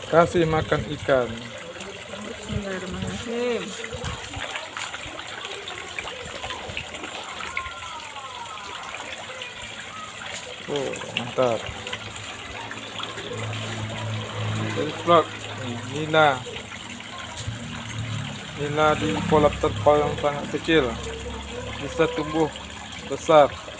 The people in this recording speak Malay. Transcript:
Kasih makan ikan. Bismillahirrahmanirrahim. Oh, mantap. Vlog Nila di kolam terpal yang sangat kecil bisa tumbuh besar.